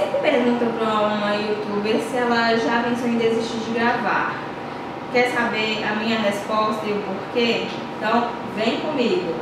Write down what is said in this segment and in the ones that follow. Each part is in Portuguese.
sempre pergunta para uma youtuber se ela já pensou em desistir de gravar. Quer saber a minha resposta e o porquê? Então vem comigo!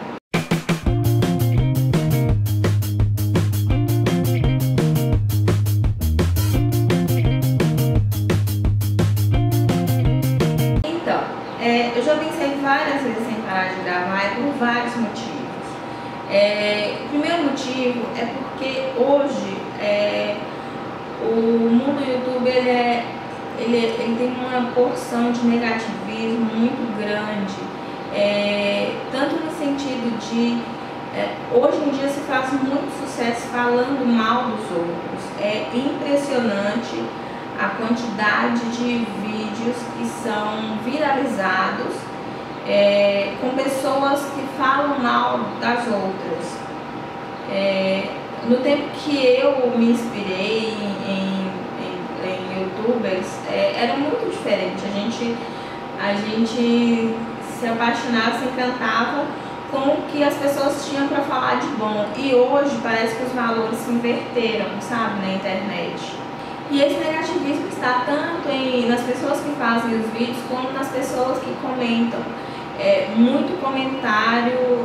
Então, eu já pensei várias vezes em parar de gravar por vários motivos. O primeiro motivo é porque hoje o mundo do YouTube ele tem uma porção de negativismo muito grande, tanto no sentido de hoje em dia se faz muito sucesso falando mal dos outros. É impressionante a quantidade de vídeos que são viralizados com pessoas que falam mal das outras. No tempo que eu me inspirei em youtubers, era muito diferente. A gente se apaixonava, se encantava com o que as pessoas tinham para falar de bom. E hoje parece que os valores se inverteram, sabe, na internet. E esse negativismo está tanto nas pessoas que fazem os vídeos, como nas pessoas que comentam. Muito comentário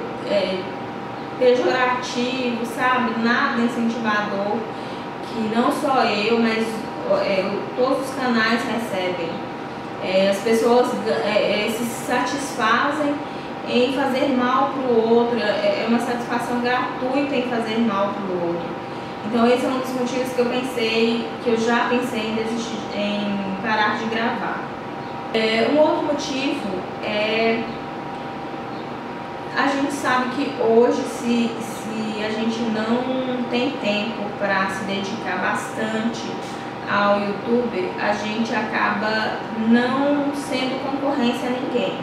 pejorativo, sabe? Nada incentivador, que não só eu, mas todos os canais recebem. As pessoas se satisfazem em fazer mal para o outro, é uma satisfação gratuita em fazer mal para o outro. Então esse é um dos motivos que eu já pensei em desistir, em parar de gravar. Um outro motivo a gente sabe que hoje, se a gente não tem tempo para se dedicar bastante ao YouTube, a gente acaba não sendo concorrência a ninguém.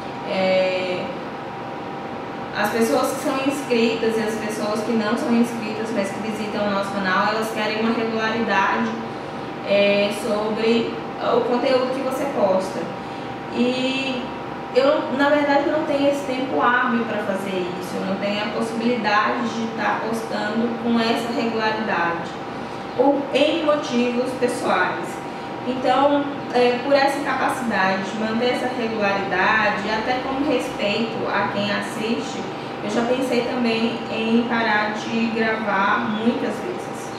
As pessoas que são inscritas e as pessoas que não são inscritas, mas que visitam o nosso canal, elas querem uma regularidade sobre o conteúdo que você posta. E eu, na verdade, não tenho esse tempo hábil para fazer isso, eu não tenho a possibilidade de estar postando com essa regularidade, ou em motivos pessoais. Então, por essa incapacidade de manter essa regularidade, até como respeito a quem assiste, eu já pensei também em parar de gravar muitas vezes.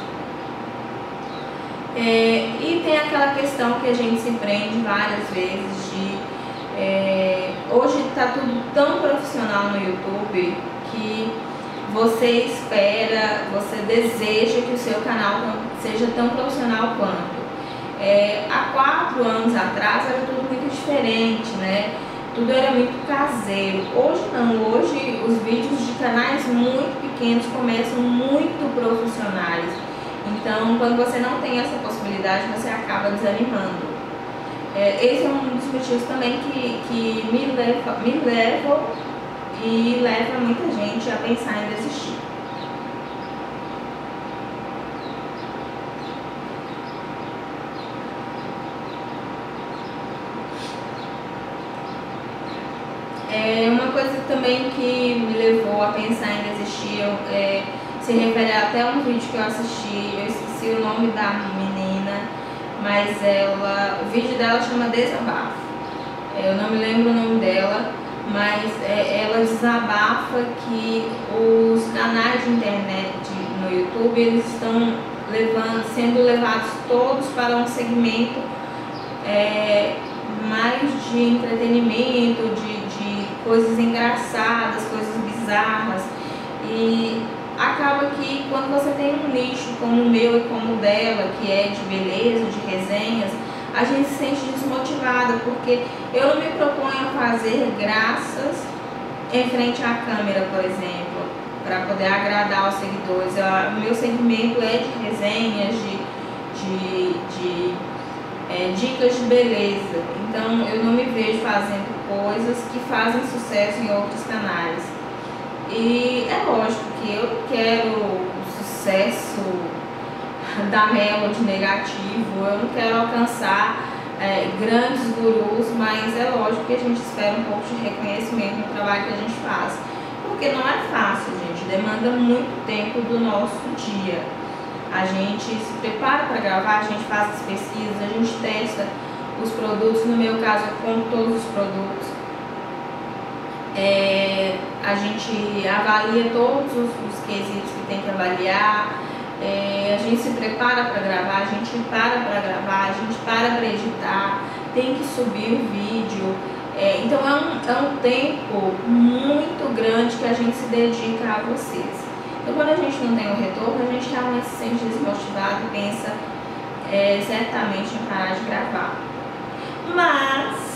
E tem aquela questão que a gente se prende várias vezes de hoje está tudo tão profissional no YouTube que você espera, você deseja que o seu canal seja tão profissional quanto. Há 4 anos atrás era tudo muito diferente, né? Tudo era muito caseiro. Hoje não, hoje os vídeos de canais muito pequenos começam muito profissionais. Então, quando você não tem essa possibilidade, você acaba desanimando. Esse é um dos motivos também que me leva e leva muita gente a pensar em desistir. Uma coisa também que me levou a pensar em desistir se refere até a um vídeo que eu assisti. Eu esqueci o nome da menina, mas o vídeo dela chama Desabafo. Eu não me lembro o nome dela, mas ela desabafa que os canais de internet no YouTube, eles estão sendo levados todos para um segmento mais de entretenimento, de coisas engraçadas, coisas bizarras. E acaba que quando você tem um nicho como o meu e como o dela, que é de beleza, de resenhas, a gente se sente desmotivada, porque eu não me proponho a fazer graças em frente à câmera, por exemplo, para poder agradar os seguidores. O meu segmento é de resenhas, dicas de beleza. Então eu não me vejo fazendo coisas que fazem sucesso em outros canais. E é lógico que eu não quero o sucesso da Melody negativo, eu não quero alcançar grandes gurus, mas é lógico que a gente espera um pouco de reconhecimento no trabalho que a gente faz, porque não é fácil, gente, demanda muito tempo do nosso dia. A gente se prepara para gravar, a gente faz as pesquisas, a gente testa os produtos. No meu caso, eu compro todos os produtos. A gente avalia todos os quesitos que tem que avaliar. A gente se prepara para gravar, a gente para gravar, a gente para editar, tem que subir o vídeo. Então é um tempo muito grande que a gente se dedica a vocês. Então quando a gente não tem o retorno, a gente realmente se sente desmotivado e pensa certamente em parar de gravar. Mas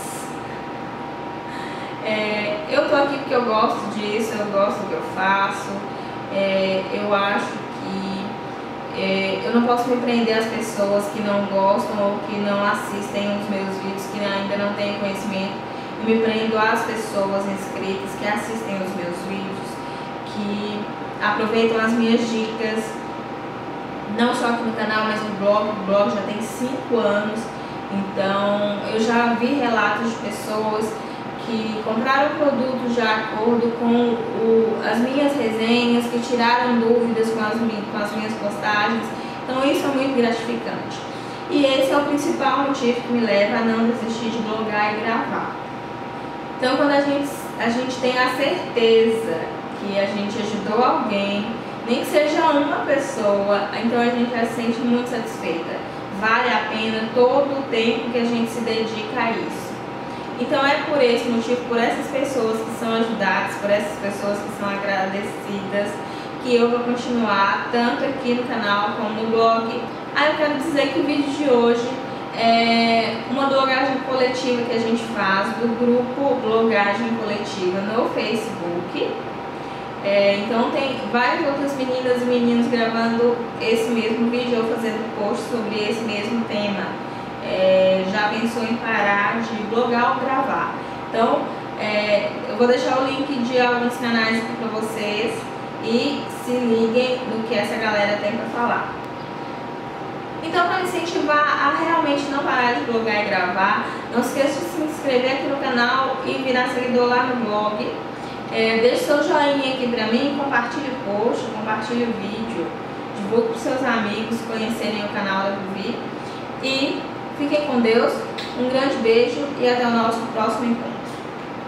eu tô aqui porque eu gosto disso, eu gosto do que eu faço. Eu acho que eu não posso me prender às pessoas que não gostam ou que não assistem os meus vídeos, que ainda não têm conhecimento. Eu me prendo às pessoas inscritas que assistem os meus vídeos, que aproveitam as minhas dicas, não só aqui no canal, mas no blog. O blog já tem 5 anos, então eu já vi relatos de pessoas que compraram produtos de acordo com as minhas resenhas, que tiraram dúvidas com as minhas postagens. Então isso é muito gratificante. E esse é o principal motivo que me leva a não desistir de blogar e gravar. Então quando a gente tem a certeza que a gente ajudou alguém, nem que seja uma pessoa, então a gente já se sente muito satisfeita. Vale a pena todo o tempo que a gente se dedica a isso. Então é por esse motivo, por essas pessoas que são ajudadas, por essas pessoas que são agradecidas, que eu vou continuar tanto aqui no canal como no blog. Eu quero dizer que o vídeo de hoje é uma blogagem coletiva que a gente faz do grupo Blogagem Coletiva no Facebook. Então tem várias outras meninas e meninos gravando esse mesmo vídeo ou fazendo post sobre esse mesmo tema. Já pensou em parar de blogar ou gravar. Então eu vou deixar o link de alguns canais aqui para vocês e se liguem no que essa galera tem para falar. Então, para me incentivar a realmente não parar de blogar e gravar, não esqueça de se inscrever aqui no canal e virar seguidor lá no blog. Deixe seu joinha aqui para mim, compartilhe o post, compartilhe o vídeo, divulgue para os seus amigos conhecerem o canal da Vivi. E fiquem com Deus, um grande beijo e até o nosso próximo encontro.